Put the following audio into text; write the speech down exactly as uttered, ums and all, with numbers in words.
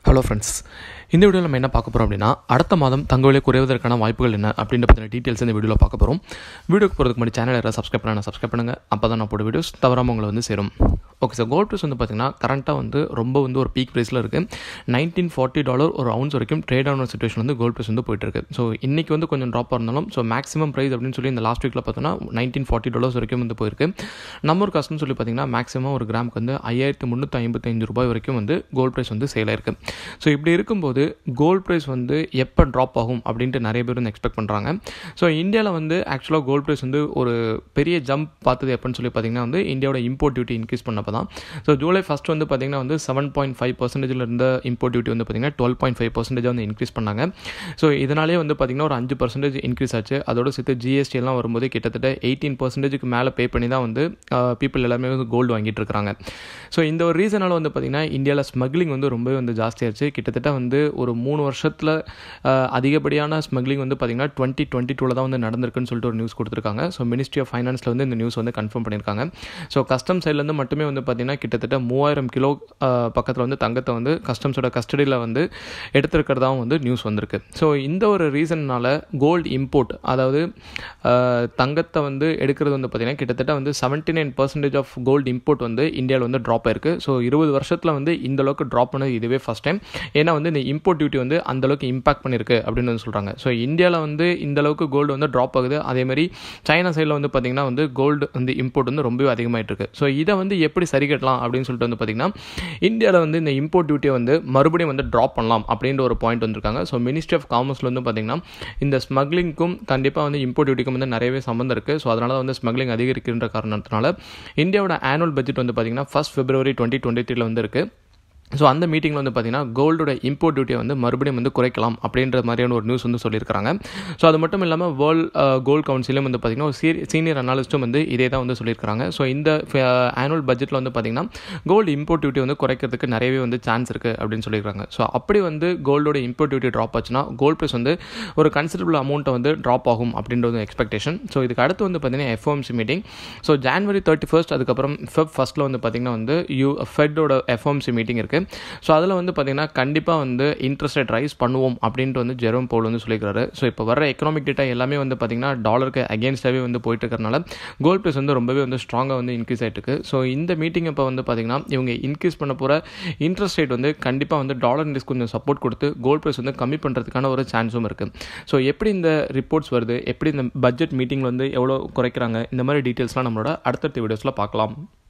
Hello friends, இந்த வீடியோவில் நம்ம என்ன பார்க்க போகிறோம் அப்படின்னா, அடுத்த மாதம் தங்க விலை குறைவதற்கான வாய்ப்புகள் என்ன அப்படின்ற பற்றின டீட்டெயில்ஸ் இந்த வீடியோவில் பார்க்க போகிறோம். வீடியோக்கு போகிறதுக்கு முன்னாடி சேனல் யாராவது சப்ஸ்கிரைப் பண்ணால் சப்ஸ்கிரைப் பண்ணுங்கள். அப்போ தான் நான் போட வீடியோஸ் தவறாமல் உங்களை வந்து சேரும். ஓகே சார், கோல்ட் ப்ரைஸ் வந்து பார்த்திங்கன்னா கரண்ட்டாக வந்து ரொம்ப வந்து ஒரு பீக் ப்ரைஸில் இருக்குது. நைன்டீன் ஃபார்ட்டி டாலர் ஒரு அவுன்ஸ் வரைக்கும் ட்ரேட் ஆன சிச்சுவேஷன் வந்து கோல்ட் ப்ரைஸ் வந்து போயிட்டு இருக்குது. ஸோ இன்றைக்கி வந்து கொஞ்சம் ட்ராப் இருந்தாலும் ஸோ மேக்ஸிமம் ப்ரைஸ் அப்படின்னு சொல்லி இந்த லாஸ்ட் வீக்கில் பார்த்தோன்னா நைன்டீன் ஃபார்ட்டி டாலர்ஸ் வரைக்கும் வந்து போயிருக்கு. நம்ம ஒரு காசுன்னு சொல்லி பார்த்திங்கன்னா மேக்ஸிமம் ஒரு கிராமுக்கு வந்து ஐயாயிரத்து முந்நூற்றி ஐம்பத்தஞ்சு ரூபாய் வரைக்கும் வந்து கோல்ட் ப்ரைஸ் வந்து சேல் ஆயிருக்கு. ஸோ இப்படி இருக்கும்போது கோல்ட் ப்ரைஸ் வந்து எப்போ ட்ராப் ஆகும் அப்படின்ட்டு நிறைய பேர் வந்து எக்ஸ்பெக்ட் பண்ணுறாங்க. ஸோ இந்தியாவில் வந்து ஆக்சுவலாக கோல்ட் ப்ரைஸ் வந்து ஒரு பெரிய ஜம்ப் பார்த்தது எப்போன்னு சொல்லி பார்த்தீங்கன்னா வந்து இந்தியாவோட இம்போர்ட் டியூட்டி இன்க்ரீஸ் பண்ணப்போ தான். ஸோ ஜூலை ஃபஸ்ட் வந்து பார்த்திங்கன்னா வந்து செவன் பாயிண்ட் ஃபைவ் பர்சன்டேஜில் இருந்த இம்போர்ட் டியூட்டி வந்து பார்த்திங்கன்னா டுவெல் பாயிண்ட் ஃபைவ் பர்சன்டேஜ் வந்து இன்க்ரீஸ் பண்ணாங்க. ஸோ இதனாலே வந்து பார்த்திங்கன்னா ஒரு அஞ்சு பர்சன்டேஜ் இன்க்ரீஸ் ஆச்சு. அதோட சேர்த்து ஜிஎஸ்டி எல்லாம் வரும்போது கிட்டத்தட்ட எயிட்டீன் பர்சன்டேஜுக்கு மேலே பே பண்ணி தான் வந்து பீப்புள் எல்லாமே வந்து கோல்டு வாங்கிட்டு இருக்கிறாங்க. ஸோ இந்த ஒரு ரீசனால் வந்து பார்த்திங்கன்னா இந்தியாவில் ஸ்மக்லிங் வந்து ரொம்பவே வந்து ஜாஸ்தியாச்சு. கிட்டத்தட்ட வந்து ஒரு மூணு வருஷத்தில் அதிகப்படியான ஸ்மக்லிங் வந்து பார்த்திங்கன்னா டுவெண்ட்டி டுவெண்ட்டி டூவில் தான் வந்து நடந்திருக்குன்னு சொல்லிட்டு ஒரு நியூஸ் கொடுத்துருக்காங்க. ஸோ மினிஸ்ட்ரி ஆஃப் ஃபைனான்ஸில் வந்து இந்த நியூஸ் வந்து கன்ஃபார்ம் பண்ணியிருக்காங்க. ஸோ கஸ்டம் சைட்லேருந்து மட்டுமே வந்து பார்த்திங்கன்னா கிட்டத்தட்ட மூவாயிரம் கிலோ பக்கத்தில் வந்து தங்கத்தை வந்து கஸ்டம்ஸோட கஸ்டடியில் வந்து எடுத்திருக்கிறதாவும் வந்து நியூஸ் வந்திருக்கு. ஸோ இந்த ஒரு ரீசன்னால் கோல்டு இம்போர்ட், அதாவது தங்கத்தை வந்து எடுக்கிறது வந்து பார்த்திங்கன்னா கிட்டத்தட்ட வந்து seventy nine percentage of gold import வந்து இந்தியாவில் வந்து ட்ராப் ஆயிருக்கு. ஸோ இருபது வருஷத்தில் வந்து இந்த அளவுக்கு ட்ராப் பண்ணது இதுவே ஃபஸ்ட் டைம். ஏன்னா வந்து இந்த இம்போர்ட் டியூட்டி வந்து அந்தளவுக்கு இம்பாக்ட் பண்ணியிருக்கு அப்படின்னு வந்து சொல்கிறாங்க. ஸோ இந்தியாவில் வந்து இந்த அளவுக்கு கோல்டு வந்து ட்ராப் ஆகுது. அதேமாதிரி சைனா சைடில் வந்து பார்த்திங்கன்னா வந்து கோல்டு வந்து இம்போர்ட் வந்து ரொம்பவே அதிகமாகிட்டு இருக்கு. ஸோ இதை வந்து எப்படி சரி கட்டலாம் அப்படின்னு சொல்லிட்டு வந்து பார்த்திங்கன்னா இந்தியாவில் வந்து இந்த இம்போர்ட் டியூட்டியை வந்து மறுபடியும் வந்து ட்ராப் பண்ணலாம் அப்படின்ற ஒரு பாயிண்ட் வந்திருக்காங்க. ஸோ மினிஸ்ட்ரி ஆஃப் காமர்ஸில் வந்து பார்த்திங்கன்னா இந்த ஸ்மக்லிங்க்கும் கண்டிப்பாக வந்து இம்போர்ட் டியூட்டிக்கும் வந்து நிறையவே சம்மந்தம் இருக்குது. ஸோ அதனால் வந்து ஸ்மக்லிங் அதிகரிக்கின்ற காரணத்தினால இந்தியாவோட ஆனுவல் பட்ஜெட் வந்து பார்த்திங்கன்னா ஃபர்ஸ்ட் பிப்ரவரி டுவெண்ட்டி டுவெண்ட்டி த்ரீல வந்து இருக்குது. ஸோ அந்த மீட்டிங்கில் வந்து பார்த்திங்கன்னா கோல்டோட இம்போர்ட் டியூட்டியை வந்து மறுபடியும் வந்து குறைக்கலாம் அப்படின்ற மாதிரியான ஒரு நியூஸ் வந்து சொல்லியிருக்காங்க. ஸோ அது மட்டும் இல்லாமல் வேர்ல்ட் கோல்ட் கவுன்சிலும் வந்து பார்த்திங்கன்னா ஒரு சீ சீனியர் அனாலிஸ்ட்டும் வந்து இதே தான் வந்து சொல்லியிருக்காங்க. ஸோ இந்த ஆனுவல் பட்ஜெட்டில் வந்து பார்த்திங்கன்னா கோல்டு இம்போர்ட் டியூட்டி வந்து குறைக்கிறதுக்கு நிறையவே வந்து சான்ஸ் இருக்குது அப்படின்னு சொல்லியிருக்காங்க. ஸோ அப்படி வந்து கோல்டோட இம்போர்ட் டியூட்டி ட்ராப் ஆச்சுன்னா கோல்ட் ப்ரைஸ் வந்து ஒரு கன்சிடபிள் அமௌண்ட்டை வந்து ட்ராப் ஆகும் அப்படின்றது எக்ஸ்பெக்டேஷன். ஸோ இதுக்கு அடுத்து வந்து பார்த்திங்கன்னா FOMC meeting. So January thirty first அதுக்கப்புறம் ஃபெப் ஃபஸ்ட்டில் வந்து பார்த்திங்கன்னா வந்து யூ ஃபெட்டோட எஃப்ஓஎம்சி மீட்டிங் இருக்குது. ஸோ அதில் வந்து பார்த்திங்கன்னா கண்டிப்பாக வந்து இன்ட்ரெஸ்ட் ரேட் ரைஸ் பண்ணுவோம் அப்படின்ட்டு வந்து ஜெரோம் பவுல் வந்து சொல்லியிருக்காரு. ஸோ இப்போ வர எக்கனாமிக் டேட்டா எல்லாமே வந்து பார்த்திங்கன்னா டாலருக்கு அகேன்ஸ்டாகவே வந்து போயிட்டு இருக்கிறனால கோல்ட் ப்ரைஸ் வந்து ரொம்பவே வந்து ஸ்ட்ராங்காக வந்து இன்க்ரீஸ் ஆகிட்டு இருக்கு. ஸோ இந்த மீட்டிங் இப்போ வந்து பார்த்திங்கன்னா இவங்க இன்க்ரீஸ் பண்ண போகிற இன்ட்ரெஸ்ட் ரேட் வந்து கண்டிப்பாக வந்து டாலர் இண்டெக்ஸ் கொஞ்சம் சப்போர்ட் கொடுத்து கோல்ட் ப்ரைஸ் வந்து கம்மி பண்ணுறதுக்கான ஒரு சான்ஸும் இருக்குது. ஸோ எப்படி இந்த ரிப்போர்ட்ஸ் வருது, எப்படி இந்த பட்ஜெட் மீட்டிங்கில் வந்து எவ்வளோ குறைக்கிறாங்க, இந்த மாதிரி டீட்டெயில்ஸ்லாம் நம்மளோட அடுத்தடுத்த வீடியோஸில் பார்க்கலாம்.